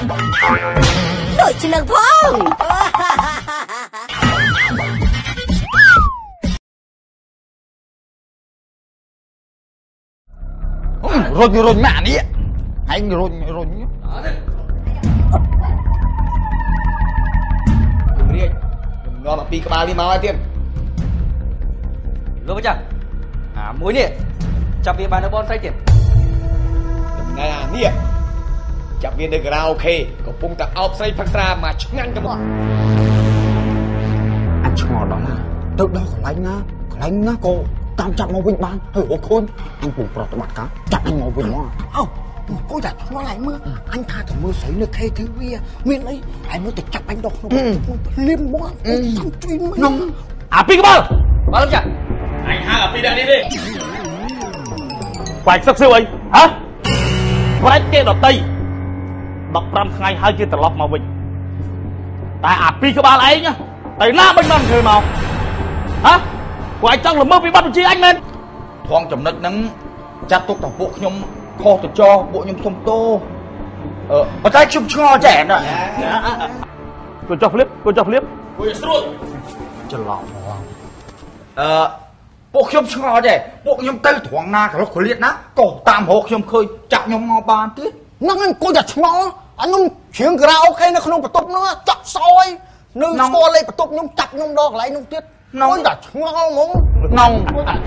Đội chỉ lực phong rồi mẹ đi anh rồi ngon mà pi cái bao đi mau tiên rồi chả muối nè chặt viên bàn nó bon say tiền ngày nè chặt viên được rau ok có pung ta ốp say phăng ra mà ngăn cho bọn anh chọn đó từ đó có lánh á cô tam chặt màu vinh ban hơi ố khôn anh cùng pro mặt cá chặt anh màu vinh nó ау cô chặt nó lại mưa anh tha thằng mưa sấy nước khay thứ bia miền ấy anh mới tự chặt anh độc nó liêm quá thằng truy mày pi cái bao bao chả anh hai pi đi phải sắc siêu ấy hả phải cái đọt tây đọc năm ngày hai kia lọp màu vinh tại pi cái bao ấy nhá tại na bên non thời màu hả của anh trong là mơ bị bắt chi anh lên thoáng chấm nứt nắng chặt tục thằng bộ nhom kho từ cho bộ nhom sông tô ở tay chụp cho trẻ nè cô cho flip cô cho lọ bộ nhom cho trẻ bộ nhom tây thoáng na cả lúc khởi liệt ná cổ tam hộ nhom khơi chặt nhom ngò bàn tiết nó anh cô chặt nó anh nhom chuyện cái nào ok nó không phải tục nữa chặt soi nương soi lên phải tục nhom chặt nhom đo lại nhom tiết nó chặt ngon muốn ngon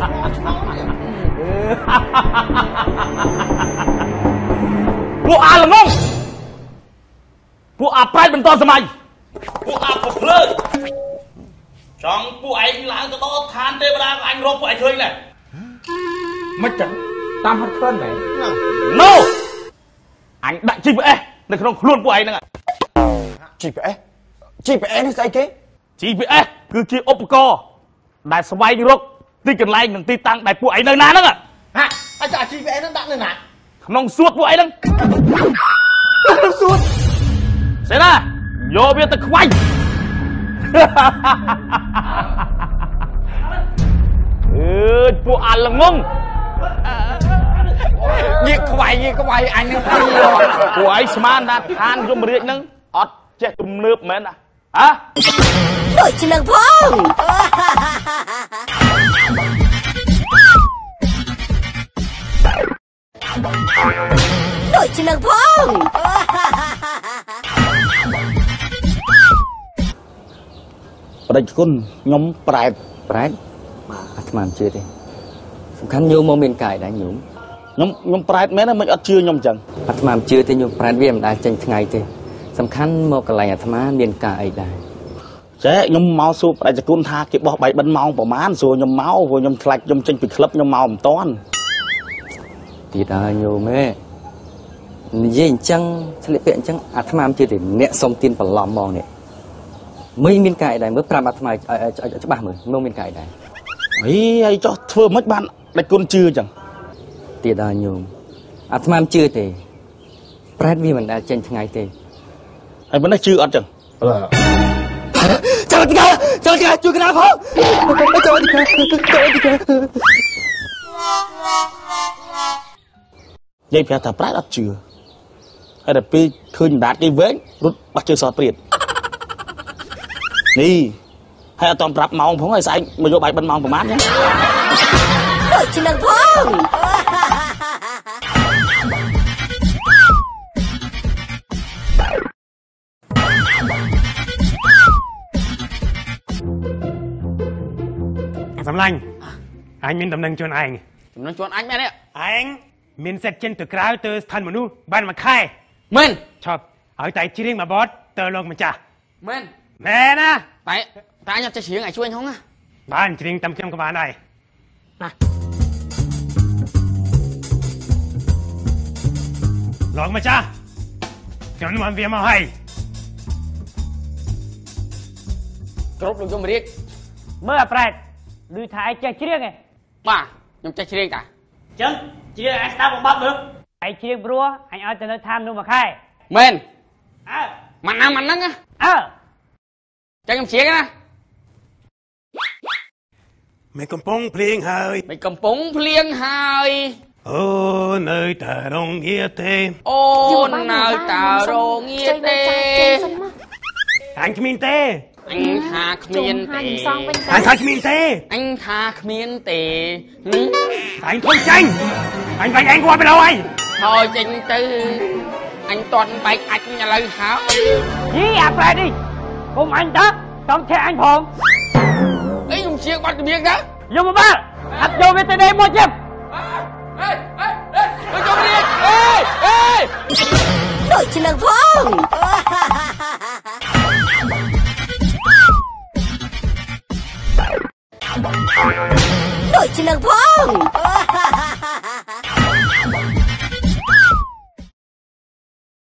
ពួកអាល្ងងពួកអាប្រែតបន្តសម័យពួកអាប្រភ្លើចង់ពួកឯងឡើងទៅដល់ឋានទេវតាក៏អញរកពួកឯងឃើញដែរមិនចឹងតាមហត់ឃើញមែន No អញដាក់ GPS នៅក្នុងខ្លួនពួកឯងហ្នឹង GPS នេះស្អីគេ GPS គឺជាឧបករណ៍ដែលស្វែងរកទីកន្លែងនិងទីតាំងដែលពួកឯងនៅណាហ្នឹងហាអាច GPS ហ្នឹងដាក់នៅណាក្នុងសួតពួកឯងហ្នឹងក្នុងសួតសេណាយកវាទៅខ្វាញ់ពួកអាល្ងងវាខ្វាយអញនឹងពួកឯងស្មានថាឋានយមរាជហ្នឹងអត់ចេះទំនើបមែនណាហ៎ Đội chỉ lực phong Đội chỉ lực phong ប្តេជ្គុណខ្ញុំប្រែតអាត្មាមិនជឿទេសំខាន់ញោមមកមានកាយដែរញោមខ្ញុំប្រែតមែនទេមិនអត់ជឿខ្ញុំអញ្ចឹងអាត្មាមិនជឿទេញោមប្រែតវាមិនដែលចេញថ្ងៃទេសំខាន់មកកន្លែងអាត្មាមានការអីដែរចេះខ្ញុំមកសួរប្តេជ្គុណថាគេបោះបាយបិណ្ឌម៉ោងប្រហែលសួរខ្ញុំមកព្រោះខ្ញុំខ្លាចខ្ញុំចេញពីក្លឹបខ្ញុំមកមិនតាន់ទៀតហើយញោមនិយាយអញ្ចឹងឆ្លៀកពាក់អញ្ចឹងអាត្មាមិនជឿទេអ្នកសុំទានបន្លំហ្មងនេះមិនមានកាយដែរមើលប្រាប់អាត្មាច្បាស់មើលមកមានកាយដែរហើយចោះធ្វើមិនបានដេចគុណជឿអញ្ចឹងទៀតហើយញោមអាត្មាមិនជឿទេប្រែតវាមិនដែលចេញថ្ងៃទេហើយមិននេះជឿអត់អញ្ចឹងចូលទីកាជួយកណ្ដាលផងចូលទីកានិយាយប្រាប់ថាប្រែតអត់ជឿហើយដល់ពេលឃើញម្ដាតគេវែងរត់បោះជើងសតព្រាតនេះហើយអត់តប្រាប់ម៉ោងផងហើយស្អែកមកយកបាយបិណ្ឌម៉ោងប្រហែលចឹង Đội chỉ lực phong សម្លាញ់អញមានដំណឹងជូនឯងដំណឹងជូនអញមែនទេឯងមានសិទ្ធិចេញទៅក្រៅទៅស្ថានមនុស្សបានមួយខែមែនឈប់ឲ្យតែច្រៀងមួយបទទៅលោកម្ចាស់មែនណាតែអញអត់ចេះច្រៀងឲ្យជួយហងណាបានច្រៀងតាមខ្ញុំក៏បានដែរណាលោកម្ចាស់ខ្ញុំមិនវាមកហើយគ្រប់លោកយមរាជមើលអាប្រែតដូចថាឯងចេះច្រៀងឯងបាទខ្ញុំចេះច្រៀងតាអញ្ចឹងច្រៀងឯងស្ដាប់បំបត្តិមើលឯងច្រៀងព្រោះអញឲ្យទៅនៅឋាននោះមួយខែមែនមិនហ្នឹងចឹងខ្ញុំច្រៀងណាមិនកំពុងភ្លៀងហើយមិនកំពុងភ្លៀងហើយ nơi tà rong nghĩa tê nơi tà rong nghĩa tê anh miên tê anh tha miên tê anh tha miên tê anh tha miên tê anh thôi tranh anh qua bên đâu anh thôi tranh tư anh toàn bạch anh nhà lời hảo Dí ạp lại đi. Cùng anh đó. Trong xe anh Phụng. ấy dùng chiếc bắt miệng đó Vô mà ba. Hạt vô về tới đây mua chim. ê cho đi ê Đội trưởng Đăng Phong. Đội trưởng Đăng Phong.